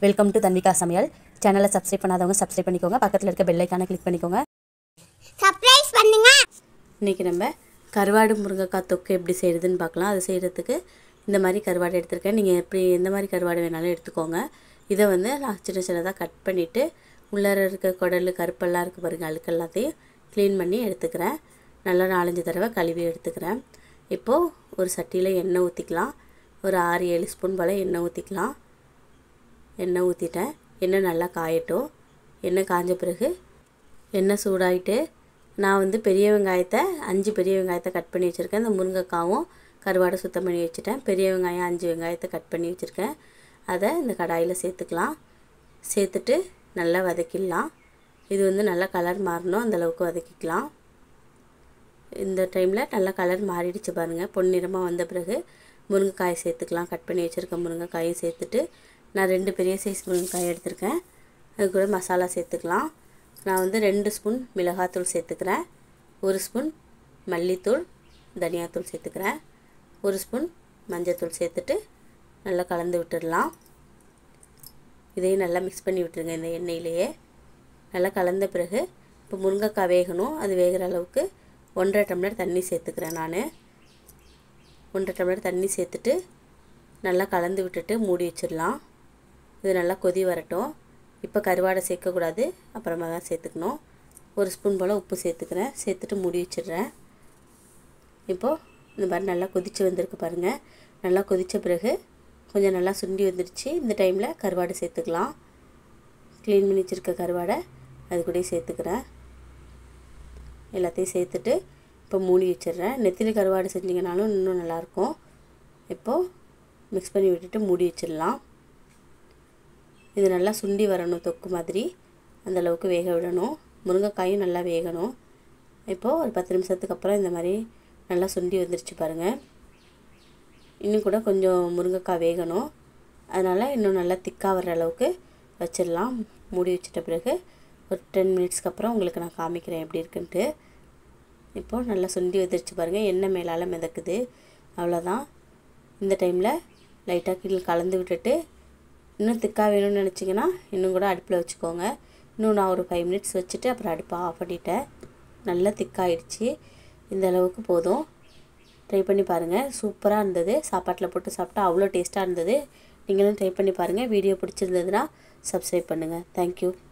Welcome to Tanvika சமையல். சேனலை subscribe பண்ணாதவங்க சப்ஸ்கிரைப் பண்ணிக்கோங்க. பக்கத்தில் இருக்க பெல் ஐக்கானை கிளிக் பண்ணிக்கோங்க. சப்ஸ்கிரைப் பண்ணுங்க. இன்றைக்கி நம்ம கருவாடு முருங்கைக்காய் தொக்கு எப்படி செய்கிறதுன்னு பார்க்கலாம். அது செய்கிறதுக்கு இந்த மாதிரி கருவாடு எடுத்துருக்கேன். நீங்கள் எப்படி எந்த மாதிரி கருவாடு வேணாலும் எடுத்துக்கோங்க. இதை நான் சின்ன சின்னதாக கட் பண்ணிவிட்டு உள்ளார இருக்க குடல் கருப்பெல்லாம் இருக்குது பாருங்கள், அழுக்கு எல்லாத்தையும் க்ளீன் பண்ணி எடுத்துக்கிறேன். நல்லா 4-5 தடவை கழுவி எடுத்துக்கிறேன். இப்போது ஒரு சட்டியில் எண்ணெய் ஊற்றிக்கலாம். ஒரு 6-7 ஸ்பூன் போல் எண்ணெய் ஊற்றிக்கலாம். எண்ணெய் ஊற்றிட்டேன். எண்ணெய் நல்லா காயட்டும். எண்ணெய் காஞ்ச பிறகு எண்ணெய் சூடாகிட்டு நான் பெரிய வெங்காயத்தை 5 பெரிய வெங்காயத்தை கட் பண்ணி வச்சுருக்கேன். இந்த முருங்கைக்காவும் கருவாடை சுத்தம் பண்ணி வச்சுட்டேன். பெரிய வெங்காயம் 5 வெங்காயத்தை கட் பண்ணி வச்சுருக்கேன். அதை இந்த கடாயில் சேர்த்துக்கலாம். சேர்த்துட்டு நல்லா வதக்கிடலாம். இது நல்லா கலர் மாறணும், அந்தளவுக்கு வதக்கிக்கலாம். இந்த டைமில் நல்லா கலர் மாறிடுச்சு பாருங்கள். பொன்னிறமாக வந்த பிறகு முருங்கைக்காயை சேர்த்துக்கலாம். கட் பண்ணி வச்சுருக்க முருங்கைக்காயை சேர்த்துட்டு நான் 2 பெரிய சைஸ் முருங்கைக்காய் எடுத்திருக்கேன். அது கூட மசாலா சேர்த்துக்கலாம். நான் 2 ஸ்பூன் மிளகாத்தூள் சேர்த்துக்கிறேன். 1 ஸ்பூன் மல்லித்தூள், தனியாத்தூள் சேர்த்துக்கிறேன். 1 ஸ்பூன் மஞ்சத்தூள் சேர்த்துட்டு நல்லா கலந்து விட்டுடலாம். இதையும் நல்லா மிக்ஸ் பண்ணி விட்டுருங்க. இந்த எண்ணெயிலேயே நல்லா கலந்த பிறகு இப்போ முருங்கைக்காய் வேகணும். அது வேகிற அளவுக்கு 1.5 டம்ளர் தண்ணி சேர்த்துக்கிறேன். நான் 1.5 டம்ளர் தண்ணி சேர்த்துட்டு நல்லா கலந்து விட்டுட்டு மூடி வச்சிடலாம். இது நல்லா கொதி வரட்டும். இப்போ கருவாடை சேர்க்கக்கூடாது, அப்புறமா தான் சேர்த்துக்கணும். 1 ஸ்பூன் போல் உப்பு சேர்த்துக்கிறேன். சேர்த்துட்டு மூடி வச்சிடுறேன். இப்போது இந்த மாதிரி நல்லா கொதித்து வந்திருக்கு பாருங்கள். நல்லா கொதித்த பிறகு கொஞ்சம் நல்லா சுண்டி வந்துடுச்சு. இந்த டைமில் கருவாடை சேர்த்துக்கலாம். க்ளீன் பண்ணி வச்சுருக்க கருவாடை அது கூட சேர்த்துக்கிறேன். எல்லாத்தையும் சேர்த்துட்டு இப்போ மூடி வச்சிடுறேன். நெத்திலி கருவாடு செஞ்சிங்கனாலும் இன்னும் நல்லாயிருக்கும். இப்போது மிக்ஸ் பண்ணி விட்டுட்டு மூடி வச்சிடலாம். இது நல்லா சுண்டி வரணும், தொக்கு மாதிரி அந்தளவுக்கு வேக விடணும். முருங்கைக்காயும் நல்லா வேகணும். இப்போது ஒரு 10 நிமிஷத்துக்கு அப்புறம் இந்த மாதிரி நல்லா சுண்டி வந்துருச்சு பாருங்கள். இன்னும் கூட கொஞ்சம் முருங்கைக்காய் வேகணும். அதனால் இன்னும் நல்லா திக்காக வர்ற அளவுக்கு வச்சிடலாம். மூடி வச்சிட்ட பிறகு ஒரு 10 மினிட்ஸ்க்கு அப்புறம் உங்களுக்கு நான் காமிக்கிறேன் எப்படி இருக்குன்ட்டு. இப்போது நல்லா சுண்டி வந்துருச்சு பாருங்கள். எண்ணெய் மேலால் மிதக்குது. அவ்வளோதான். இந்த டைமில் லைட்டாக கீழே கலந்து விட்டுட்டு இன்னும் திக்காக வேணும்னு நினச்சிங்கன்னா இன்னும் கூட அடுப்பில் வச்சுக்கோங்க. இன்னும் நான் ஒரு 5 மினிட்ஸ் வச்சுட்டு அப்புறம் அடுப்பை ஆஃப் பண்ணிட்டேன். நல்லா திக்காகிடுச்சு. இந்த அளவுக்கு போதும். ட்ரை பண்ணி பாருங்கள். சூப்பராக இருந்தது. சாப்பாட்டில் போட்டு சாப்பிட்டா அவ்வளோ டேஸ்ட்டாக இருந்தது. நீங்களும் ட்ரை பண்ணி பாருங்கள். வீடியோ பிடிச்சிருந்ததுன்னா சப்ஸ்கிரைப் பண்ணுங்கள். தேங்க்யூ.